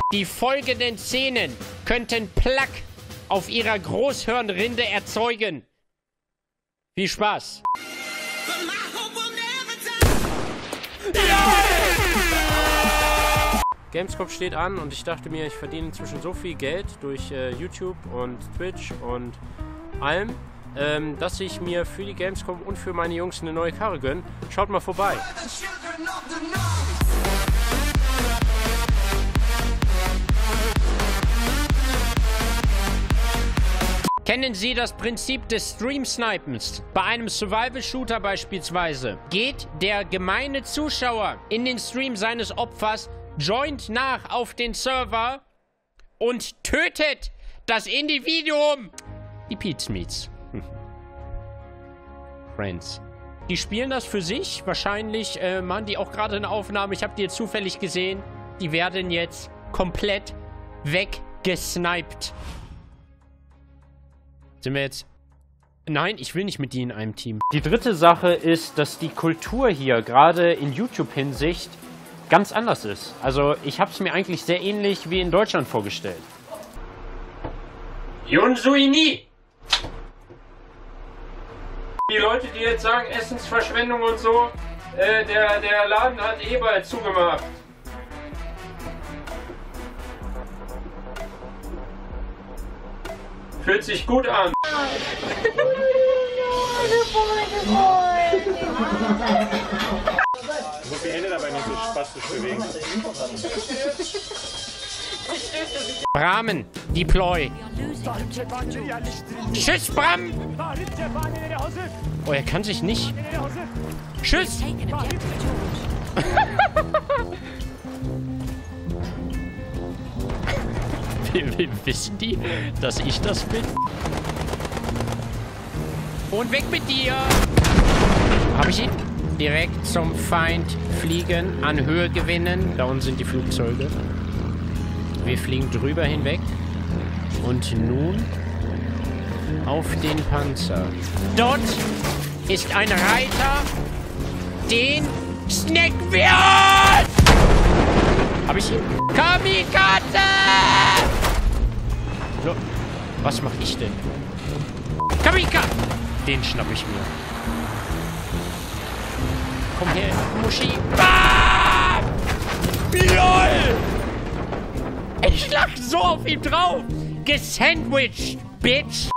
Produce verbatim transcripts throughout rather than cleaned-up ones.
Die folgenden Szenen könnten Plaque auf ihrer Großhirnrinde erzeugen. Viel Spaß. Gamescom steht an und ich dachte mir, ich verdiene inzwischen so viel Geld durch äh, YouTube und Twitch und allem, ähm, dass ich mir für die Gamescom und für meine Jungs eine neue Karre gönne. Schaut mal vorbei. Kennen Sie das Prinzip des Stream-Snipens? Bei einem Survival-Shooter beispielsweise geht der gemeine Zuschauer in den Stream seines Opfers, joint nach auf den Server und tötet das Individuum. Die Pizmeets. Hm. Friends. Die spielen das für sich. Wahrscheinlich äh, machen die auch gerade eine Aufnahme. Ich habe die jetzt zufällig gesehen. Die werden jetzt komplett weggesniped. Sind wir jetzt... Nein, ich will nicht mit die in einem Team. Die dritte Sache ist, dass die Kultur hier, gerade in YouTube-Hinsicht, ganz anders ist. Also, ich habe es mir eigentlich sehr ähnlich wie in Deutschland vorgestellt. Yunsuini! Die Leute, die jetzt sagen, Essensverschwendung und so, äh, der, der Laden hat eh bald zugemacht. Fühlt sich gut an. Du musst die Hände dabei nicht so spastisch bewegen. Rahmen, Deploy. Tschüss, Bram! Oh, er kann sich nicht. Tschüss! Wissen die, dass ich das bin? Und weg mit dir! Habe ich ihn? Direkt zum Feind fliegen, an Höhe gewinnen. Da unten sind die Flugzeuge. Wir fliegen drüber hinweg. Und nun auf den Panzer. Dort ist ein Reiter, den Snack wird! Habe ich ihn? Kamikaze! So, was mache ich denn? Kamikaze! Den schnapp ich mir. Komm her, Muschi. Ah! LOL! Ich lag so auf ihm drauf. Gesandwiched, Bitch.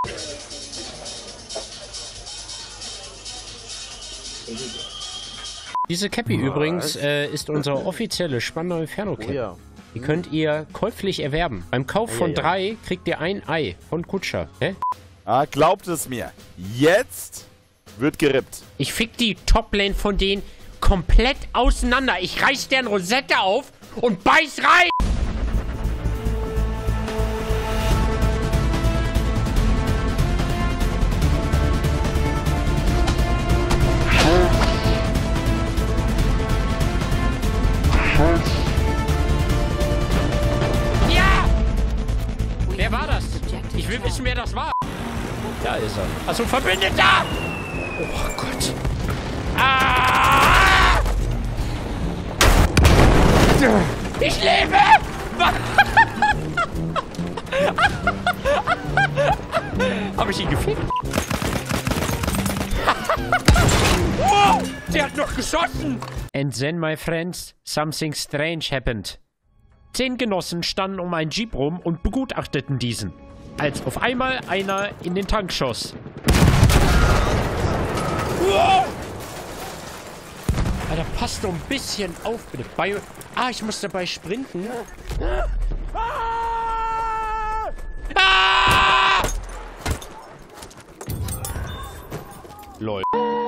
Diese Cappy Was? übrigens äh, ist unsere offizielle Spandau Inferno Cappy. Oh ja. Die könnt ihr käuflich erwerben. Beim Kauf von ja, ja. drei kriegt ihr ein Ei von Kutscher. Hä? Ah, glaubt es mir. Jetzt wird gerippt. Ich fick die Toplane von denen komplett auseinander. Ich reiß deren Rosette auf und beiß rein. Ja! Wer war das? Ich will wissen, wer das war. Da ist er. Achso, Verbündeter! Oh Gott. Ah! Ich lebe! Habe ich ihn gefickt? Oh, der hat noch geschossen! And then, my friends, something strange happened. Zehn Genossen standen um einen Jeep rum und begutachteten diesen. Als auf einmal einer in den Tank schoss. Wow! Alter, passt doch ein bisschen auf, bitte. Bei, ah, ich muss dabei sprinten. Ah! Lol.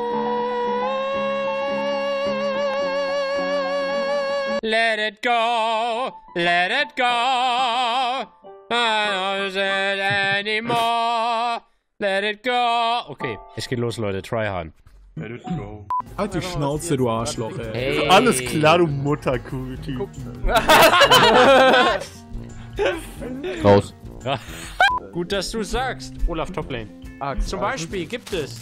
Let it go, let it go. I don't it anymore. Let it go. Okay, es geht los, Leute. Try hard. Let it go. Halt die Schnauze, du Arschloch, ey. Hey. Alles klar, du Mutterkuh. Raus. Gut, dass du sagst, Olaf Toplane. Ah, Zum Beispiel gibt es...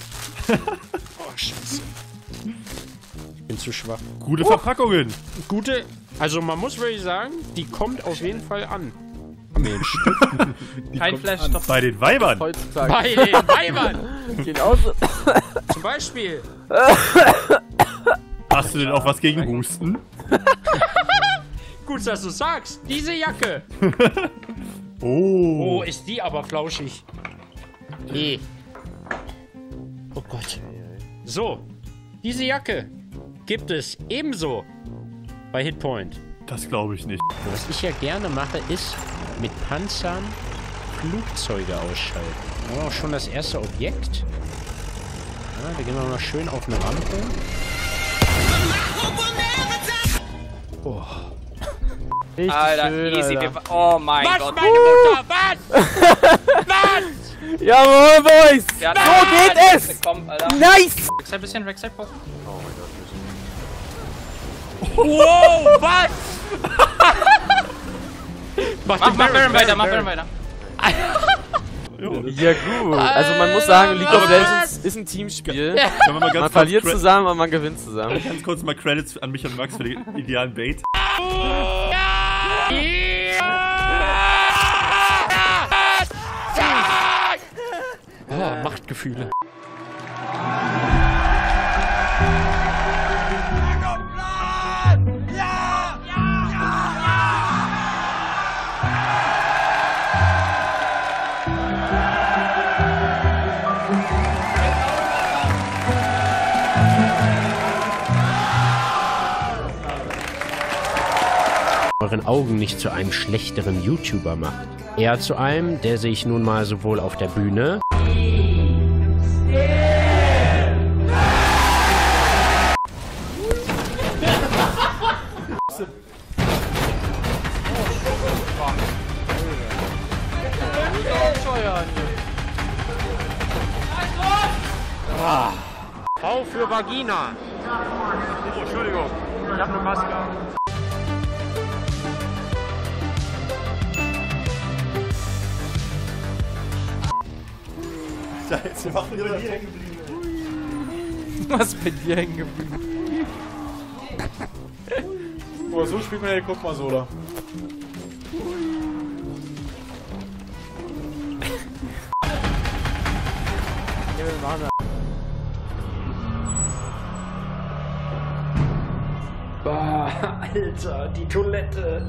Oh, Scheiße. Ich bin zu schwach. Gute Verpackungen. Gute... Also man muss wirklich sagen, die kommt auf jeden Fall an. Mensch. Kein Flash-Stop. Bei den Weibern. Heutzutage. Bei den Weibern. Genauso. Zum Beispiel. Hast du denn auch was gegen Husten? Gut, dass du sagst. Diese Jacke. Oh. Oh, ist die aber flauschig. Nee. Oh Gott. So. Diese Jacke gibt es ebenso bei Hitpoint. Das glaube ich nicht. Was ich ja gerne mache, ist mit Panzern Flugzeuge ausschalten. Da haben wir auch schon das erste Objekt. Ja, da gehen wir mal schön auf eine Rampe. Oh. Richtig Alter, schön, easy. Alter. Wir, oh mein Was, Gott. meine Mutter? Was? Was? Jawohl, Boys! Ja, so geht es! Komm, Alter. Nice! Backside bisschen, Backside posten. Wow, was? mach Mach, mach Baron weiter, mach Baron weiter. Ja gut. Also man muss sagen, League of Legends ist ein Teamspiel. Können wir mal ganz Man kurz verliert Cre- zusammen, aber man gewinnt zusammen. Ganz kurz mal Credits an mich und Max für den idealen Bait. Oh, Machtgefühle. Euren Augen nicht zu einem schlechteren YouTuber macht. Eher zu einem, der sich nun mal sowohl auf der Bühne ah. V für Vagina. Oh, Entschuldigung, ich habe eine Maske. Scheiße, machen wir hier hängen geblieben. Was bei dir hängen geblieben? Boah, so spielt man ja, guck mal so, da. Boah, Alter, die Toilette.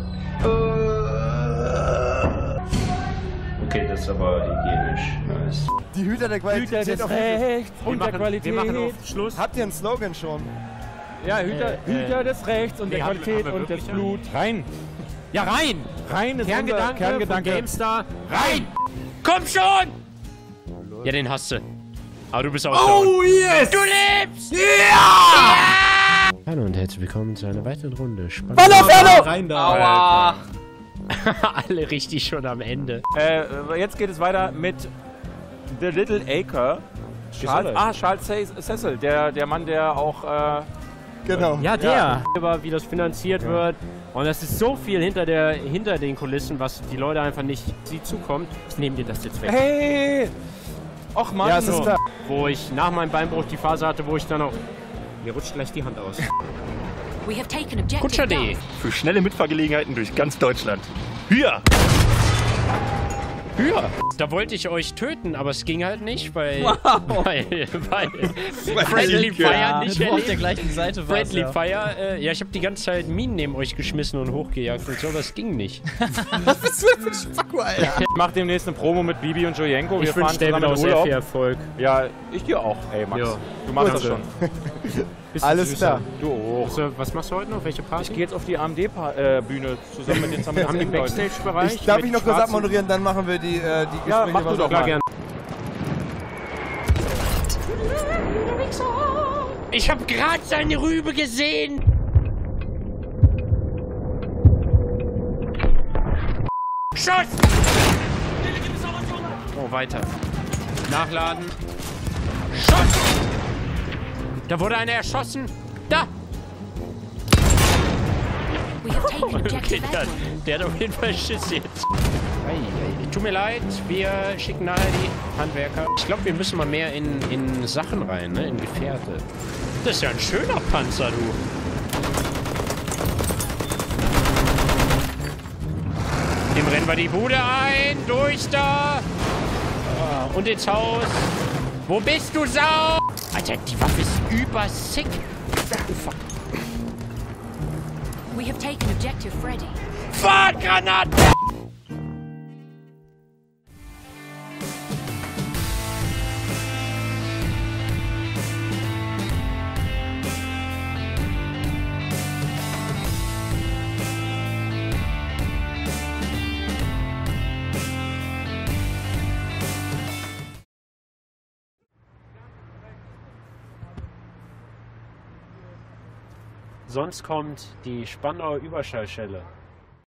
Okay, das ist aber hygienisch. Nice. Die Hüter der Qualität. Hüter des Rechts und der Qualität. Wir machen auf Schluss. Habt ihr einen Slogan schon? Ja, Hüter, Äh, Hüter äh, des Rechts und nee, der haben wir- Qualität haben wir und des wirklich Blut. Rein! Ja, rein! Rein ist Kerngedanke, unser Kerngedanke. von GameStar. Rein! Komm schon! Ja, den hast du. Aber du bist auch Oh, yes! Du lebst! Ja! Hallo und herzlich willkommen zu einer weiteren Runde. Spannend. Rein da. Aua. Alle richtig schon am Ende. Äh, jetzt geht es weiter mit The Little Acre. Charles, ah, Charles Cecil, der, der Mann, der auch... Äh, Genau. Ja, der. Über wie das finanziert wird. Und das ist so viel hinter, der, hinter den Kulissen, was die Leute einfach nicht sie zukommt. Ich nehme dir das jetzt weg. hey! Och Mann! Ja, es ist klar. Wo ich nach meinem Beinbruch die Phase hatte, wo ich dann auch... Mir rutscht gleich die Hand aus. We have taken objective Kutscher D. Für schnelle Mitfahrgelegenheiten durch ganz Deutschland. Hüa! Hüa! Da wollte ich euch töten, aber es ging halt nicht, weil... Wow. Weil... weil Friendly Fire nicht du auf der erlebt. gleichen Seite warst. Friendly Ja. Fire, äh, ja, ich habe die ganze Zeit Minen neben euch geschmissen und hochgejagt und so, aber es ging nicht. Was bist du denn für ein Spacko, Alter? Ich mach demnächst eine Promo mit Bibi und Jojenko. Wir Ich wünsche fahren David zusammen auch in sehr Urlaub. viel Erfolg. Ja, ich dir auch. Ey, Max. Ja. Du machst das Gut. schon. Bist du Alles süßer. klar. Du auch. Was, äh, was machst du heute noch? Welche Party? Ich gehe jetzt auf die A M D-Bühne zusammen mit den Wir haben den Leuten. Backstage-Bereich. Ich darf mit ich noch kurz schwarzen- abmoderieren, dann machen wir die, äh, die Gespräche. Ja, mach du was doch auch Klar, mal. gern. Ich hab grad seine Rübe gesehen! Schuss! Oh, weiter. Nachladen. Schuss! Da wurde einer erschossen. Da! We have taken Okay, objective der, Edward. der hat auf jeden Fall Schiss jetzt. Ei, ei. Tut mir leid, wir schicken nachher die Handwerker. Ich glaube, wir müssen mal mehr in, in Sachen rein, ne? In Gefährte. Das ist ja ein schöner Panzer, du. Dem rennen wir die Bude ein. Durch da. Ah, und ins Haus. Wo bist du, Sau? Alter, die Waffe ist übersick. Oh, fuck. We have taken objective Freddy. Fuck, Granate! Sonst kommt die Spandauer Überschallschelle.